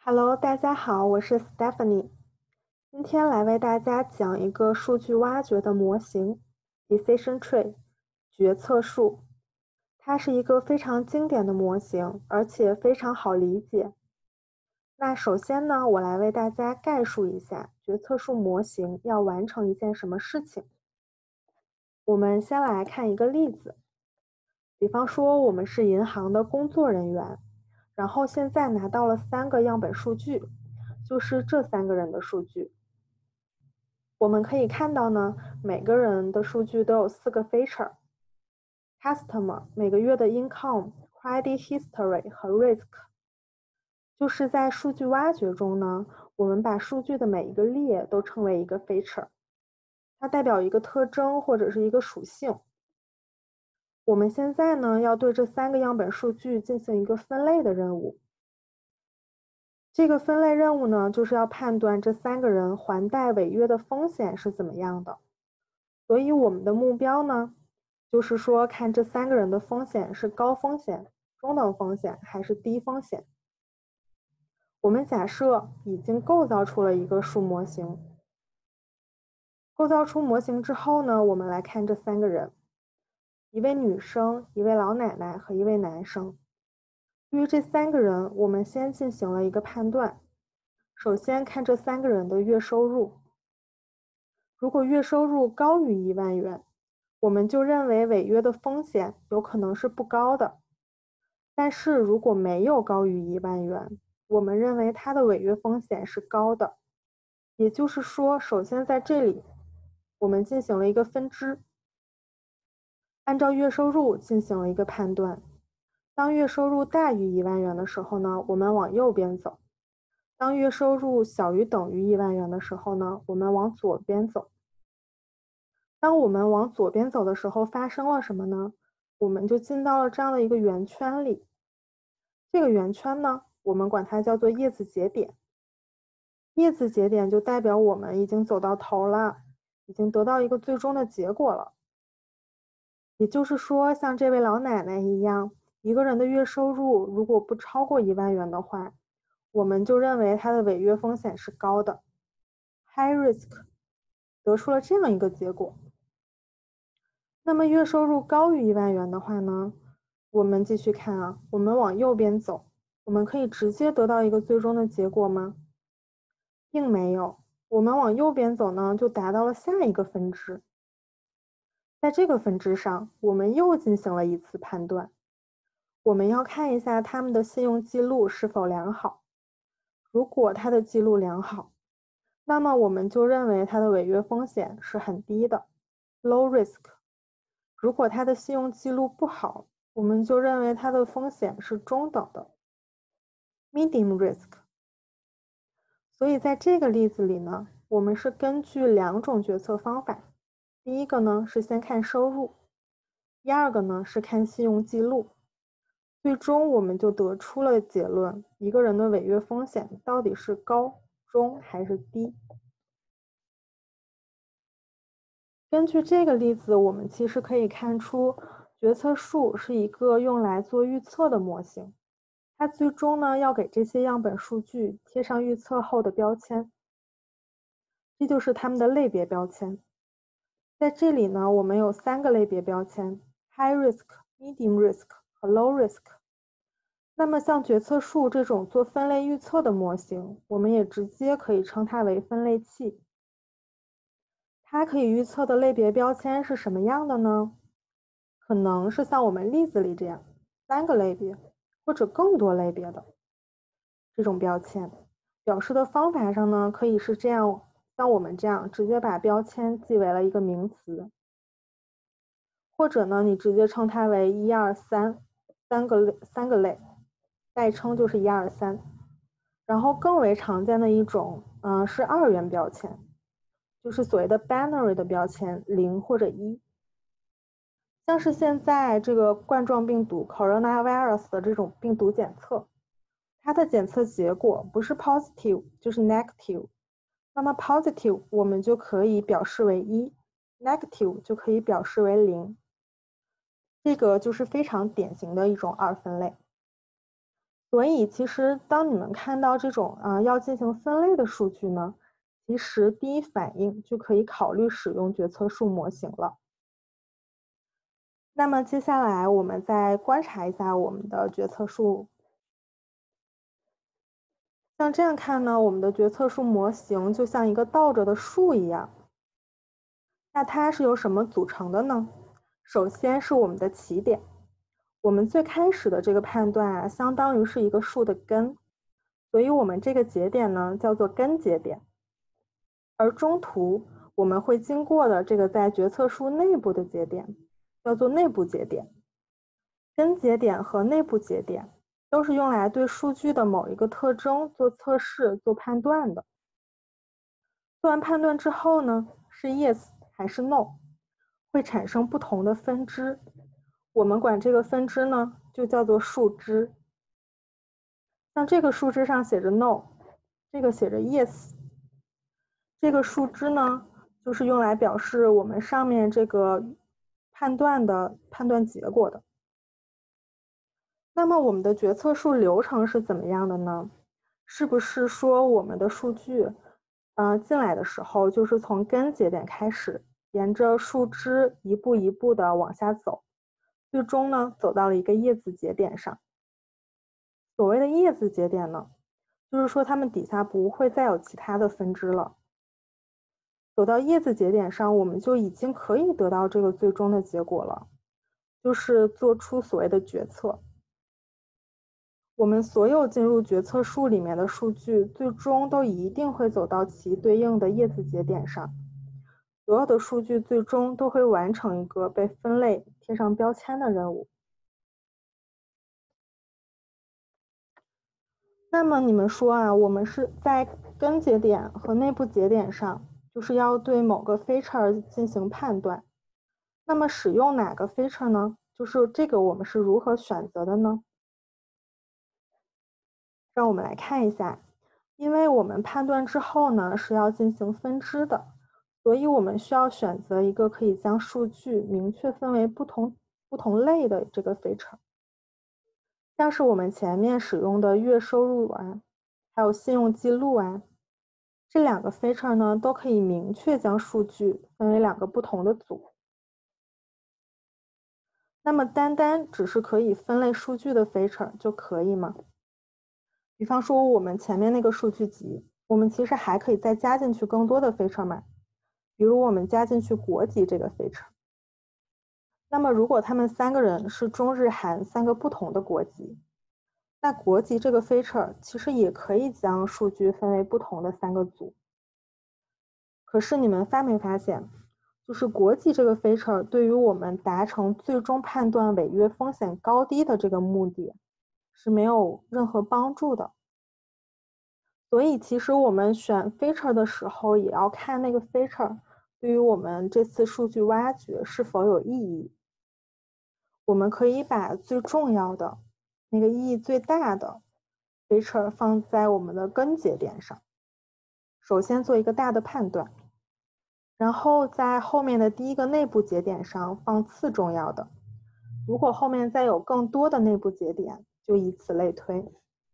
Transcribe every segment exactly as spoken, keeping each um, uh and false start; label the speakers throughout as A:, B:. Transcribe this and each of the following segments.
A: Hello，大家好，我是 Stephanie，今天来为大家讲一个数据挖掘的模型 Decision Tree 决策树。它是一个非常经典的模型，而且非常好理解。那首先呢，我来为大家概述一下决策树模型要完成一件什么事情。我们先来看一个例子，比方说我们是银行的工作人员，然后现在拿到了三个样本数据，就是这三个人的数据。我们可以看到呢，每个人的数据都有四个 feature：customer 每个月的 income、credit history 和 risk。就是在数据挖掘中呢，我们把数据的每一个列都称为一个 feature，它代表一个特征或者是一个属性。我们现在呢，要对这三个样本数据进行一个分类的任务。这个分类任务呢，就是要判断这三个人还贷违约的风险是怎么样的。所以我们的目标呢，就是说看这三个人的风险是高风险、中等风险还是低风险。我们假设已经构造出了一个树模型。构造出模型之后呢，我们来看这三个人，一位女生、一位老奶奶和一位男生。对于这三个人，我们先进行了一个判断。首先看这三个人的月收入。如果月收入高于一万元，我们就认为违约的风险有可能是不高的。但是如果没有高于一万元，我们认为它的违约风险是高的。也就是说，首先在这里，我们进行了一个分支，按照月收入进行了一个判断。当月收入大于一万元的时候呢，我们往右边走；当月收入小于等于一万元的时候呢，我们往左边走。当我们往左边走的时候，发生了什么呢？我们就进到了这样的一个圆圈里。这个圆圈呢，我们管它叫做叶子节点。叶子节点就代表我们已经走到头了，已经得到一个最终的结果了。也就是说，像这位老奶奶一样，一个人的月收入如果不超过一万元的话，我们就认为她的违约风险是高的 ，high risk， 得出了这样一个结果。那么月收入高于一万元的话呢，我们继续看啊，我们往右边走，我们可以直接得到一个最终的结果吗？并没有，我们往右边走呢，就达到了下一个分支。在这个分支上，我们又进行了一次判断。我们要看一下他们的信用记录是否良好。如果他的记录良好，那么我们就认为他的违约风险是很低的 ，low risk。如果他的信用记录不好，我们就认为他的风险是中等的 medium risk。所以在这个例子里呢，我们是根据两种决策方法。第一个呢是先看收入，第二个呢是看信用记录。最终我们就得出了结论，一个人的违约风险到底是高、中还是低。根据这个例子，我们其实可以看出，决策树是一个用来做预测的模型。它最终呢要给这些样本数据贴上预测后的标签，这就是它们的类别标签。在这里呢，我们有三个类别标签 ：high risk、medium risk 和 low risk。那么像决策树这种做分类预测的模型，我们也直接可以称它为分类器。它可以预测的类别标签是什么样的呢？可能是像我们例子里这样，三个类别或者更多类别的这种标签。表示的方法上呢，可以是这样，像我们这样直接把标签记为了一个名词，或者呢，你直接称它为一二三，三个类，三个类，代称就是一二三。然后更为常见的一种，嗯、呃，是二元标签，就是所谓的 binary 的标签，零或者一。像是现在这个冠状病毒 coronavirus 的这种病毒检测，它的检测结果不是 positive 就是 negative。那么 positive 我们就可以表示为一 ，negative 就可以表示为零。这个就是非常典型的一种二分类。 所以其实当你们看到这种啊、呃、要进行分类的数据呢，其实第一反应就可以考虑使用决策树模型了。那么接下来我们再观察一下我们的决策树。像这样看呢，我们的决策树模型就像一个倒着的树一样。那它是由什么组成的呢？首先是我们的起点，我们最开始的这个判断啊，相当于是一个树的根，所以我们这个节点呢叫做根节点。而中途我们会经过的这个在决策树内部的节点叫做内部节点。根节点和内部节点都是用来对数据的某一个特征做测试、做判断的。做完判断之后呢，是 yes 还是 no， 会产生不同的分支。我们管这个分支呢，就叫做树枝。像这个树枝上写着 no， 这个写着 yes。这个树枝呢，就是用来表示我们上面这个判断的判断结果的。那么我们的决策树流程是怎么样的呢？是不是说我们的数据，呃，进来的时候就是从根节点开始，沿着树枝一步一步的往下走，最终呢走到了一个叶子节点上。所谓的叶子节点呢，就是说它们底下不会再有其他的分支了。走到叶子节点上，我们就已经可以得到这个最终的结果了，就是做出所谓的决策。我们所有进入决策树里面的数据，最终都一定会走到其对应的叶子节点上。所有的数据最终都会完成一个被分类、贴上标签的任务。那么你们说啊，我们是在根节点和内部节点上，就是要对某个 feature 进行判断。那么使用哪个 feature 呢？就是这个我们是如何选择的呢？让我们来看一下，因为我们判断之后呢是要进行分支的，所以我们需要选择一个可以将数据明确分为不同不同类的这个 feature。像是我们前面使用的月收入啊，还有信用记录啊，这两个 feature 呢都可以明确将数据分为两个不同的组。那么单单只是可以分类数据的 feature 就可以吗？比方说我们前面那个数据集，我们其实还可以再加进去更多的 feature 嘛，比如我们加进去国籍这个 feature。那么如果他们三个人是中日韩三个不同的国籍，那国籍这个 feature 其实也可以将数据分为不同的三个组。可是你们发没发现，就是国籍这个 feature 对于我们达成最终判断违约风险高低的这个目的是没有任何帮助的。所以其实我们选 feature 的时候，也要看那个 feature 对于我们这次数据挖掘是否有意义。我们可以把最重要的、那个意义最大的 feature 放在我们的根节点上，首先做一个大的判断，然后在后面的第一个内部节点上放次重要的。如果后面再有更多的内部节点，就以此类推。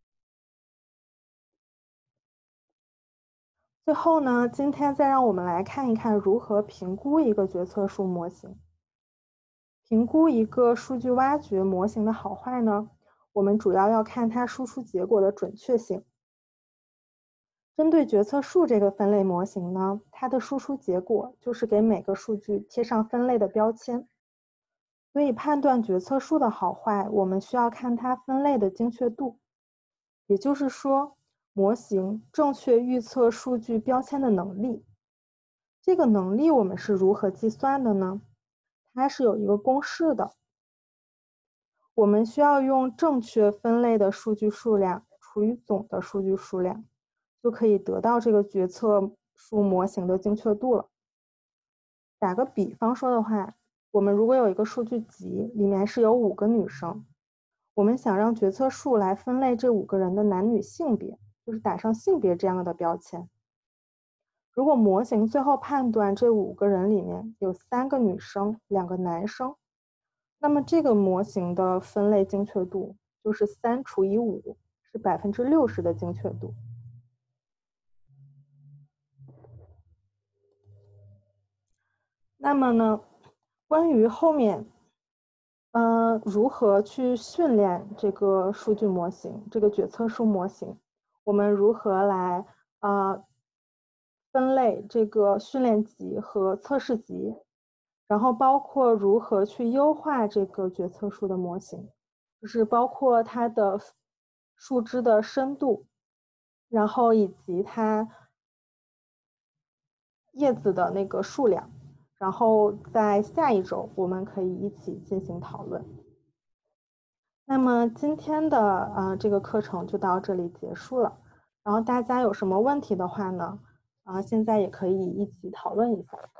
A: 最后呢，今天再让我们来看一看如何评估一个决策树模型。评估一个数据挖掘模型的好坏呢，我们主要要看它输出结果的准确性。针对决策树这个分类模型呢，它的输出结果就是给每个数据贴上分类的标签。所以判断决策树的好坏，我们需要看它分类的精确度。也就是说，模型正确预测数据标签的能力。这个能力我们是如何计算的呢？它是有一个公式的。我们需要用正确分类的数据数量除以总的数据数量，就可以得到这个决策树模型的精确度了。打个比方说的话，我们如果有一个数据集，里面是有五个女生，我们想让决策树来分类这五个人的男女性别，就是打上性别这样的标签。如果模型最后判断这五个人里面有三个女生，两个男生，那么这个模型的分类精确度就是三除以五， 是百分之六十的精确度。那么呢，关于后面，呃，如何去训练这个数据模型，这个决策树模型，我们如何来呃分类这个训练集和测试集，然后包括如何去优化这个决策树的模型，就是包括它的树枝的深度，然后以及它叶子的那个数量，然后在下一周我们可以一起进行讨论。那么今天的呃这个课程就到这里结束了，然后大家有什么问题的话呢，啊、呃、现在也可以一起讨论一下。